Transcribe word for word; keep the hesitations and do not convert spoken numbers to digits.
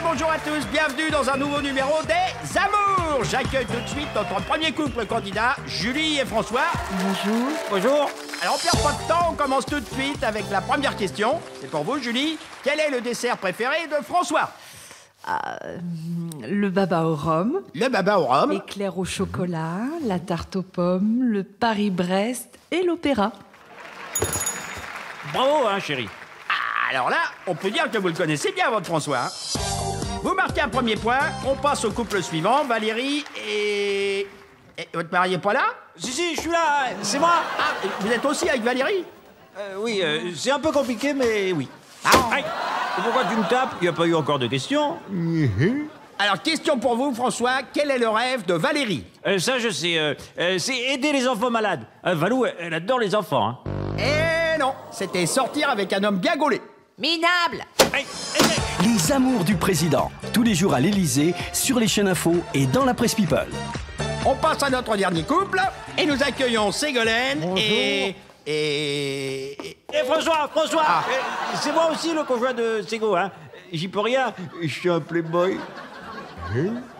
bonjour à tous, bienvenue dans un nouveau numéro des Amours. J'accueille tout de suite notre premier couple candidat, Julie et François. Bonjour. Bonjour. Alors on perd pas de temps, on commence tout de suite avec la première question. C'est pour vous, Julie. Quel est le dessert préféré de François? Euh, le baba au rhum. Le baba au rhum. L'éclair au chocolat, la tarte aux pommes, le Paris-Brest et l'opéra. Bravo, hein, chérie. Ah, alors là, on peut dire que vous le connaissez bien, votre François. hein. Vous marquez un premier point, on passe au couple suivant, Valérie et... et votre mari est pas là? Si, si, je suis là, c'est moi. Ah, vous êtes aussi avec Valérie? Euh, oui, euh, c'est un peu compliqué, mais oui. Ah. Aïe. Pourquoi tu me tapes? Il n'y a pas eu encore de questions. Alors, question pour vous, François. Quel est le rêve de Valérie? Euh, ça, je sais. euh, euh, c'est aider les enfants malades. Euh, Valou, elle, elle adore les enfants. Hein. Eh non, c'était sortir avec un homme bien gaulé. Minable. Aïe, aïe, aïe. Les amours du président, tous les jours à l'Élysée, sur les chaînes info et dans la presse People. On passe à notre dernier couple et nous accueillons Ségolène et... et... et- Eh, François, François, Ah. euh, c'est moi aussi le conjoint de Ségo. Hein. J'y peux rien, je suis un playboy.